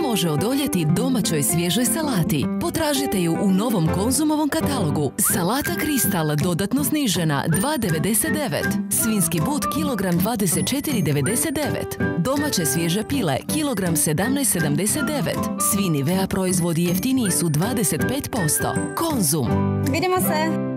može odoljeti domaćoj svježoj salati? Potražite ju u novom Konzumovom katalogu. Salata Kristal dodatno snižena 2,99. Svinjski but kilogram 24,99. Domaće svježe pile kilogram 17,79. Svi Nivea proizvodi jeftiniji su 25%. Konzum. Vidimo se!